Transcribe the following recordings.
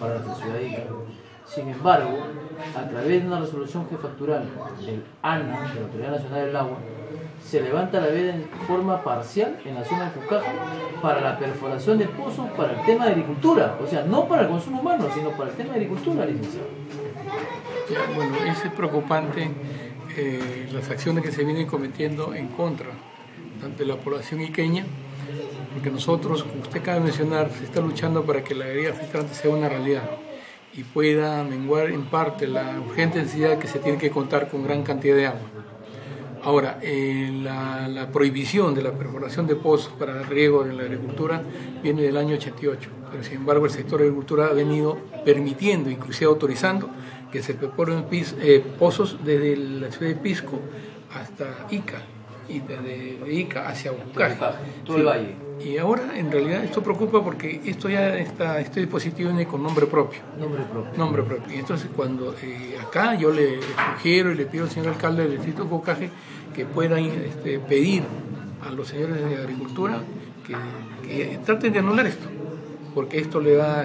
para nuestra ciudad de Ica. Sin embargo, a través de una resolución jefatural del ANA, de la Autoridad Nacional del Agua, se levanta la veda en forma parcial en la zona de Pucaja para la perforación de pozos para el tema de agricultura, o sea, no para el consumo humano, sino para el tema de agricultura, licenciado. Ya, bueno, es preocupante las acciones que se vienen cometiendo en contra de la población iqueña, porque nosotros, como usted acaba de mencionar, se está luchando para que la galería filtrante sea una realidad y pueda menguar en parte la urgente necesidad que se tiene que contar con gran cantidad de agua. Ahora, la prohibición de la perforación de pozos para el riego en la agricultura viene del año 88, pero sin embargo el sector de agricultura ha venido permitiendo, inclusive autorizando, que se perforen pozos desde la ciudad de Pisco hasta Ica, y desde Ica hacia Pucaje, todo el valle. Y ahora en realidad esto preocupa porque esto ya está, este dispositivo viene con nombre propio. Nombre propio. Y entonces cuando acá yo le sugiero y le pido al señor alcalde del distrito de Pucaje que puedan pedir a los señores de agricultura que traten de anular esto, porque esto le va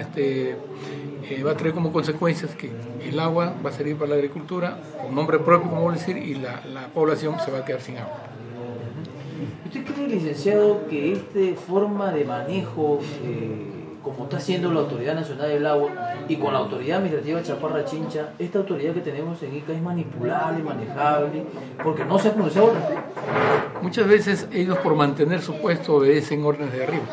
a traer como consecuencias que el agua va a servir para la agricultura con nombre propio, como voy a decir, y la población se va a quedar sin agua. ¿Usted cree, licenciado, que esta forma de manejo, como está haciendo la Autoridad Nacional del Agua y con la Autoridad Administrativa Chaparra Chincha, esta autoridad que tenemos en Ica es manipulable, manejable, porque no se ha pronunciado al respecto? Muchas veces ellos, por mantener su puesto, obedecen órdenes de arriba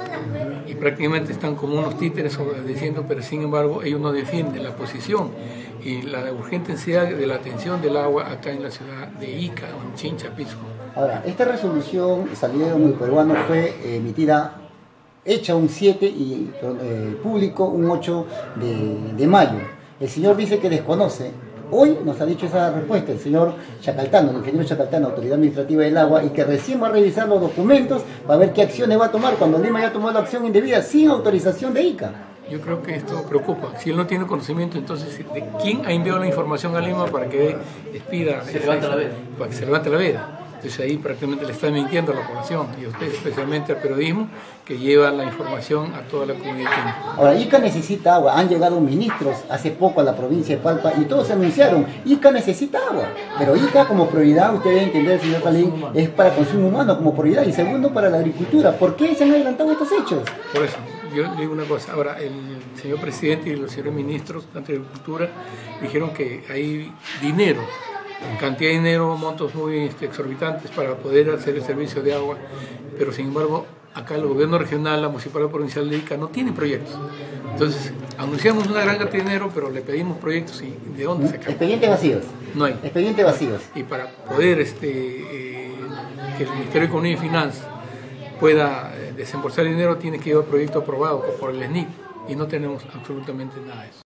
y prácticamente están como unos títeres obedeciendo, pero sin embargo ellos no defienden la posición y la urgente necesidad de la atención del agua acá en la ciudad de Ica, en Chincha, Pisco. Ahora, esta resolución salida del peruano fue emitida, hecha un 7 y público un 8 de mayo. El señor dice que desconoce. Hoy nos ha dicho esa respuesta el señor Chacaltano, el ingeniero Chacaltano, Autoridad Administrativa del Agua, y que recién va a revisar los documentos para ver qué acciones va a tomar cuando Lima ya tomó la acción indebida sin autorización de Ica. Yo creo que esto preocupa. Si él no tiene conocimiento, entonces, ¿de quién ha enviado la información a Lima para que despida? Para que se levante la veda. Entonces ahí prácticamente le está mintiendo a la población y a usted, especialmente al periodismo, que lleva la información a toda la comunidad iqueña. Ahora, Ica necesita agua. Han llegado ministros hace poco a la provincia de Palpa y todos anunciaron, Ica necesita agua. Pero Ica como prioridad, usted debe entender, señor Palín, es para consumo humano como prioridad y segundo para la agricultura. ¿Por qué se han adelantado estos hechos? Por eso, yo le digo una cosa. Ahora, el señor presidente y los señores ministros de Agricultura dijeron que hay dinero, cantidad de dinero, montos muy exorbitantes para poder hacer el servicio de agua, pero sin embargo acá el gobierno regional, la municipalidad provincial de Ica no tiene proyectos. Entonces anunciamos una gran cantidad de dinero, pero le pedimos proyectos y ¿de dónde sacamos? Expedientes vacíos. No hay. Expedientes vacíos. Y para poder que el Ministerio de Economía y Finanzas pueda desembolsar dinero tiene que llevar proyecto aprobado por el SNIC y no tenemos absolutamente nada de eso.